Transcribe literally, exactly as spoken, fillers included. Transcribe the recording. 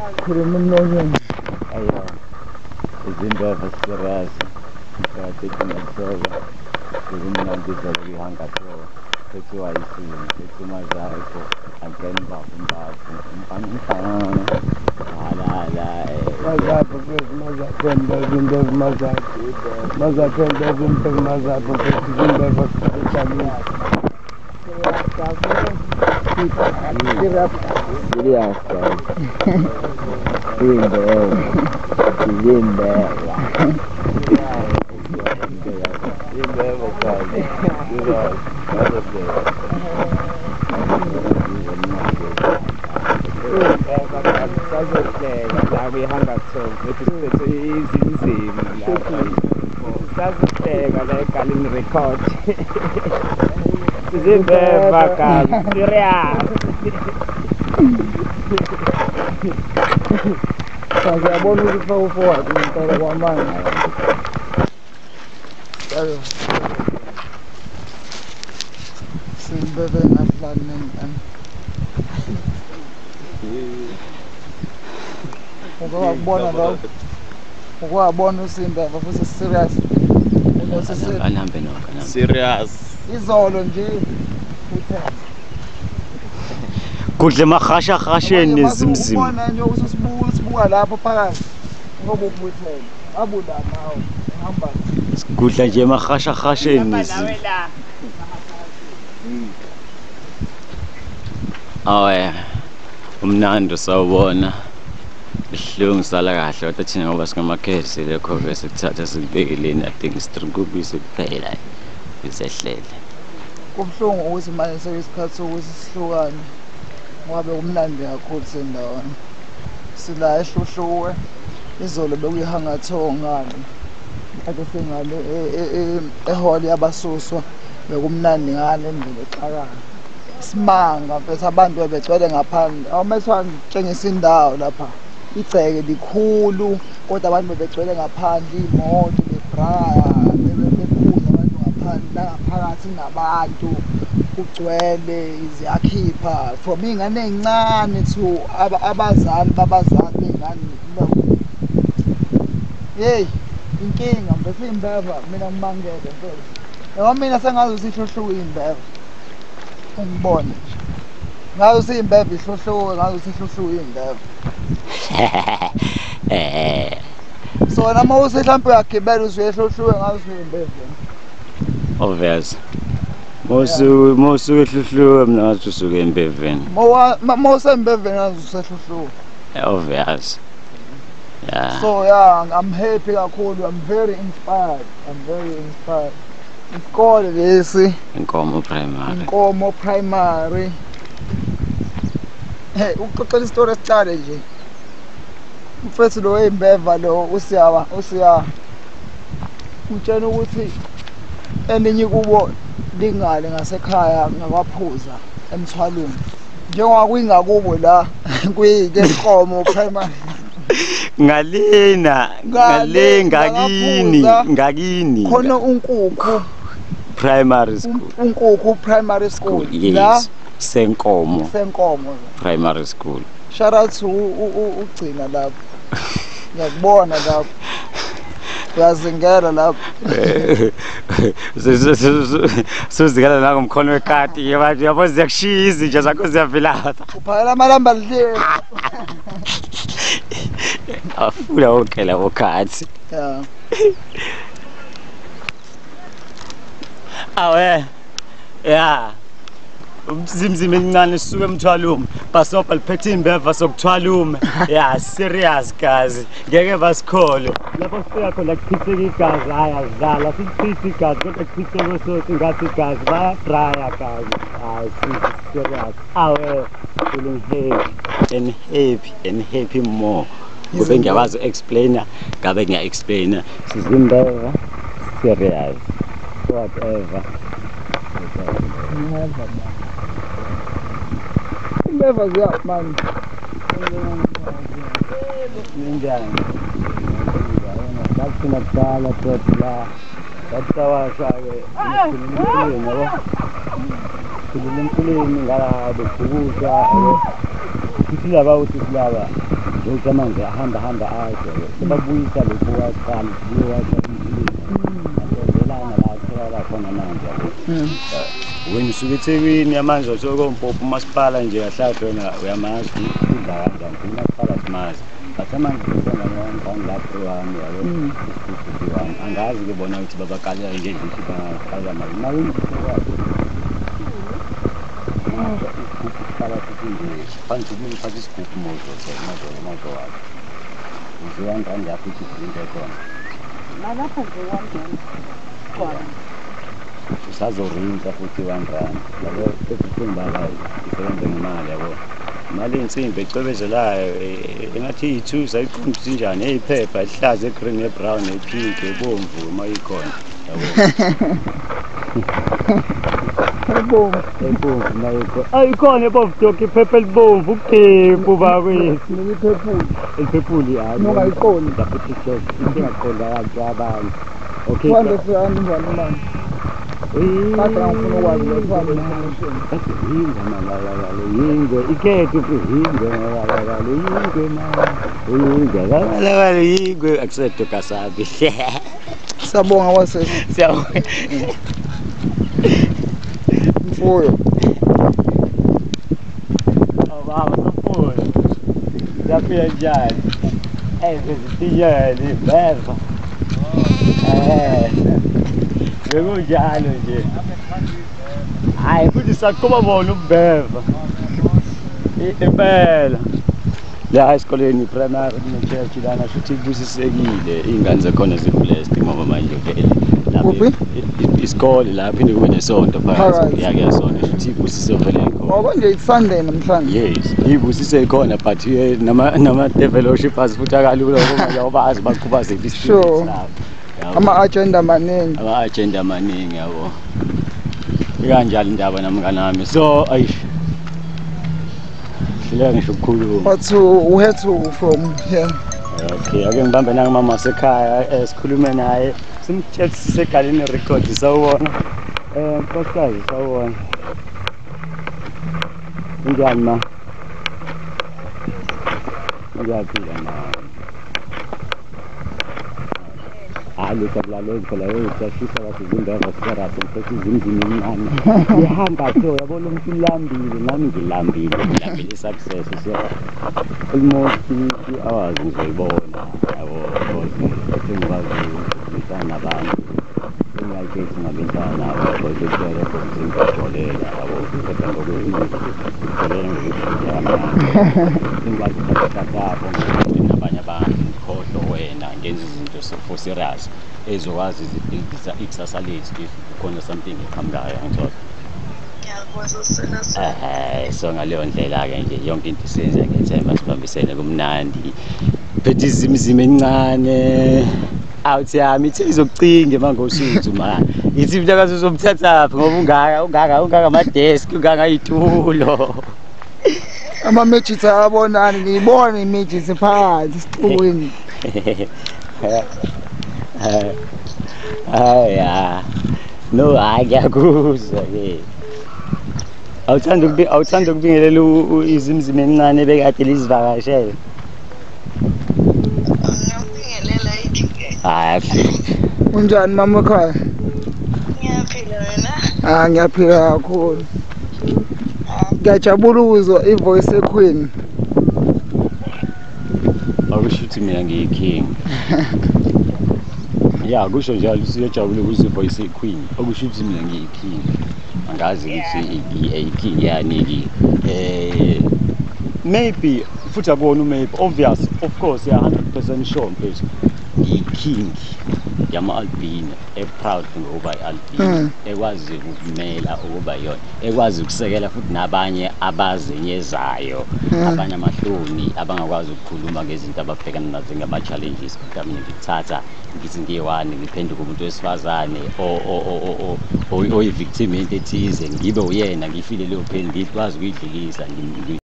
Criminal. Ayo. Izinto serious. Kathi kunasoba. Criminal dizali hanga to. Kuthiwa isini, kuthuma zakho. Again bafunda umfana. Hala la. Mazapho mazapenda izinto mazapho. Mazapenda izinto mazapho izinto vasitshali. Serious serious guys. Izinto izinto Hanga so it's easy sasiteka la egalini record sizibeva ka serious Siyabona ukuthi forward impela kwamanje. Yabo. Simbebe ngaflani and ukubona lo ukubona usimbeva futhi serious. Anambe nokho serious izolo nje uthanda kudle mahasha khasheni nezimzima ubona nje ususibuka sibuka lapho phakathi ngoba ubuthele abuda nawo hamba kudla nje mahasha khasheni nezimzima awe umnando sawubona ihlungu sala kahle kodwa thina ngoba singamakhesi lekho bese kuthatha sikubhekeleni adinga isitrikubisi kuphela isehlele kubhlungu ukuthi manje seyisikhathi sokuthi sihlukane ngoba umnandi kakhulu sendawana sila ehluhluwe izolo bekuyihangatho ngalo ade sengale ehall yabasuswa bekumnandi ngale ndlela exakala simanga bese abantu bebegcwele ngaphandle awumethwa ngitshengisa indawo lapha igceke likhulu kodwa abantu bebegcwele ngaphandle imoto bebraya bebekhulu abantu ngaphandle la ngaphakathi nabantu kugcwele iziyakhipha from ingane ezincane to abazali babazali bengane hey inkinga bese imbeva mina ngimangele mfethu yabo mina sengazi usihlohluka imbeva ungibone ngazi usimbeva ihlohluka ngazi usihlohluka imbeva eh so nama usehlombe uyagibela usuyehlohluka ngazi usimbeva obvious Mosu mosu ehluhluka mina ngathi usuke embeveni Mowa mosu embeveni ngathi usehluhluka obvious yeah so yeah I'm happy kakhulu I'm very inspired I'm very inspired isikole lesi Inkomo primary Inkomo primary hey uxoxela istory esicale nje mfethu lo embeva lo usiyawa usiya utshela ukuthi eninyi kubo lingale ngasekhaya ngabaphuza emthwalweni njengoba kuyingakubo la kuyike Inkomo primary ngalena ngale ngakini ngakini khona uNkukhu primary school uNkukhu primary school la Senkomo Senkomo primary school shout out to ugcina lapho ngiyakubona lapho uyazingela lapho suzikela la ngomkhono wekati yabantu yabo ziyakushiya izinja zakho ziyavela uphakela amalamba lidle afuna wonke lawo khathi yeah awe yeah umzimzima encane suke emthwalume basopa liphethe imbeva sokuthwalume yeah serious guys ngeke basikhole lapho sifika khona kuchitheka igazi ayadlala sichitha igazi kodwa kuchitheka sothi ngathi igazi baya drya guys hayi serious awe feeling happy and happy and happy more ube ngiyawazi explainer ngabe ngiya explainer sizimbeva serious whatever never never yeah man ninjani lakini nakala totla tawa sake kulini yabo kulini kulini ngala bebuza kuthi laba uthi laba Lokhu manje ahamba hamba aje sebabuyisa lokhu waqala kuyowathi azelana la khona khona manje wena usuke eThekwini manje usokompopo umasipala nje kahlahla wena uyamazi udla kanjani umasipala simazi bathe manje kusona ngani lapho wami yabo isikuthi wami angazi ke bona ukuthi babaqala nje nje baqala mali mali para tudo quando tudo faz isso com moto moto moto você anda anda aqui que ainda é com mas dá para ver agora sazorinda futhi wangani yabo sekuthemba la isebenza ngemali yabo imali insimbi ecwebezelayo engathi ithusa iqondisa njani eyiphepha ihlaza egreen ebrown epink ebomvu mayikhona yabo Ebomvu. Ebomvu mayikhona ayikhona ebomvu doki iphepha elibomvu uphephu bakwethu Ngiphepuli. iphepuli hayi Nongayiqondi. lapho TikTok ingaqonda kanti abanye okay Kwande siyani njani manje? Kade ngifuna ukwazi lo kwami information. Yinga malala yinga ikhethu yinga malala yinga yinga malala yinga akusetho kasabi Siyabonga wasesi. siyabonga Mfuyo. awubaba safuyo yaphila njani eh bezitiyani beva eh bekunjalo nje hayi futhi saqhuba bona ukubeva impela la esikoleni primary nechechi lana futhi kubusisekile ingane zakhona ziblessed ngoba manje ke lapho isikole lapho inde kube nesonto phakathi yake yasona futhi ibusise vele ikhona Ngoba nje iSunday namhlanje. yes ibusise ikhona but nama nama developers futhi akalula ngoba yabazi baqhuba ziphi Sure. Ama agenda maningi. ama agenda maningi yabo ikanjalo indaba namngane nami so ayi Sila ngisho ukukhuluma But to had to from here. okay ake ngibambe nanga mama sekhaya esikhulume naye simtshela sisegaleni record sawubona eh nkosikazi sawubona Njani ma Ngiyaphila na Ali kablalo phela uyashisa wasizindaba sikara semfethi izindini incane ihamba so yabona umuntu ulambile nami ngilambile ngilambile success so almost two hours ngizibona yabo ngikwazi ukutshana nabantu ngiyayithetha ngabantwana abazokuthela ngokuzinkolela yabo kodwa ngokuyikhulela ngokuyama ngikwazi ukuthatha nabanye abantu khohlo wena ngenza izinto for serious ezokwazi iza ikusasa lethu if khona something eqhamukayo ngithola eh so ngaleyo ndlela ke nje yonke into isenza ngethemba sibambisene kumnandi phethe izimizimo encane awuthi yami ithi izokucinga mangosuthu man ithi mntaka uzomthatha ngoba ungaka ungaka ungaka ama desk ungaka itulo Ama matches ayabonani ngiyibona imatches phakathi isiqweni. Aya no akuyakuzwa ke awuthanda ukubi awuthanda ukubingelela izimizimo encane bekade lizivakashele ngiyabingelela ithi hayi Unjani mama ekhaya? ngiyaphila wena Ah ngiyaphila kakhulu. Ngiyajabula ukuzwa ivoice eQueen. akushuthi mina ngiyiking ya kusho njalo siyajabula ukuzwa ivoice eQueen akushuthi mina ngiyiking angazi ukuthi iking yani eh maybe futhi abona maybe obvious of course yeah one hundred percent sure mfethu iking yama albino e proud ngoba albino ekwazi ukumela ukuba yona ekwazi ukusekela futhi nabanye abazenyezayo abanye amahloni abangakwazi ukukhuluma ngezinto ababhekana nazo ngama challenges kodwa mina ngithatha ngithi ngiyewani ngiphenduka umuntu wesifazane o o o o victim entity ngibe uyena ngifile leyo pain ngikwazi ukuyidlulisa